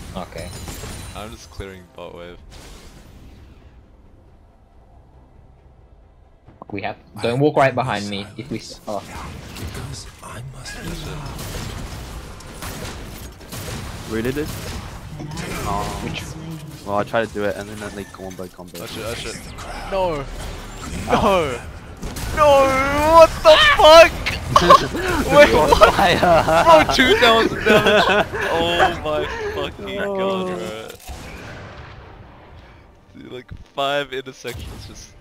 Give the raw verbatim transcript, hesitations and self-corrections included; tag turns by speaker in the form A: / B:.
A: Okay.
B: I'm just clearing bot wave.
A: We have. Don't walk right behind me. If we. Oh.
C: Because I must be
D: Really did? Oh.
A: Which?
D: Well, I tried to do it and then they combo combo.
B: I should, I should. No! No! No! What the fuck? Wait, what? Bro, two thousand damage! Oh my fucking god, bro. Dude, like five intersections just